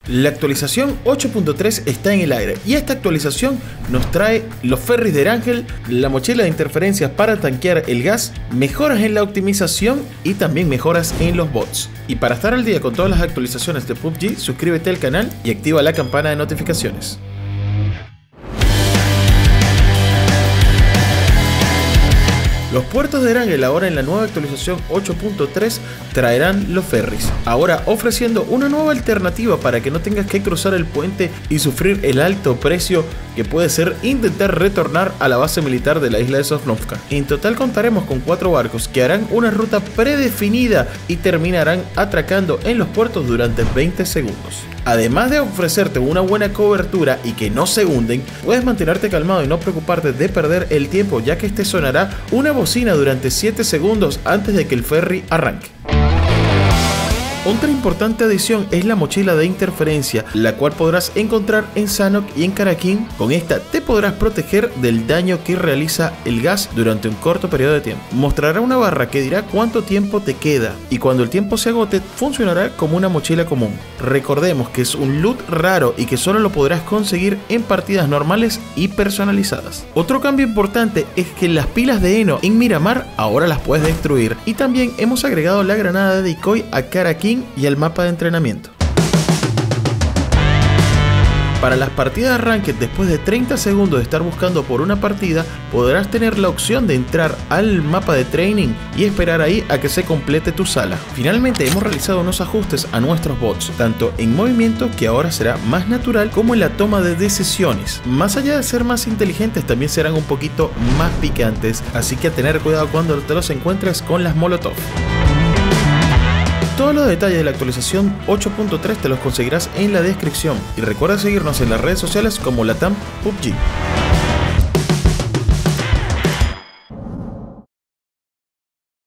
La actualización 8.3 está en el aire y esta actualización nos trae los ferries de Erangel, la mochila de interferencias para tanquear el gas, mejoras en la optimización y también mejoras en los bots. Y para estar al día con todas las actualizaciones de PUBG, suscríbete al canal y activa la campana de notificaciones. Los puertos de Erangel ahora en la nueva actualización 8.3 traerán los ferries, ahora ofreciendo una nueva alternativa para que no tengas que cruzar el puente y sufrir el alto precio que puede ser intentar retornar a la base militar de la isla de Sosnovka. En total contaremos con 4 barcos que harán una ruta predefinida y terminarán atracando en los puertos durante 20 segundos. Además de ofrecerte una buena cobertura y que no se hunden, puedes mantenerte calmado y no preocuparte de perder el tiempo, ya que este sonará una bocina durante 7 segundos antes de que el ferry arranque. Otra importante adición es la mochila de interferencia, la cual podrás encontrar en Sanhok y en Karakin. Con esta te podrás proteger del daño que realiza el gas durante un corto periodo de tiempo. Mostrará una barra que dirá cuánto tiempo te queda y cuando el tiempo se agote funcionará como una mochila común. Recordemos que es un loot raro y que solo lo podrás conseguir en partidas normales y personalizadas. Otro cambio importante es que las pilas de heno en Miramar ahora las puedes destruir y también hemos agregado la granada de decoy a Karakin y el mapa de entrenamiento. Para las partidas de Ranked, después de 30 segundos de estar buscando por una partida, podrás tener la opción de entrar al mapa de training y esperar ahí a que se complete tu sala. Finalmente hemos realizado unos ajustes a nuestros bots, tanto en movimiento, que ahora será más natural, como en la toma de decisiones. Más allá de ser más inteligentes, también serán un poquito más picantes, así que a tener cuidado cuando te los encuentres con las Molotov. Todos los detalles de la actualización 8.3 te los conseguirás en la descripción y recuerda seguirnos en las redes sociales como LATAM PUBG.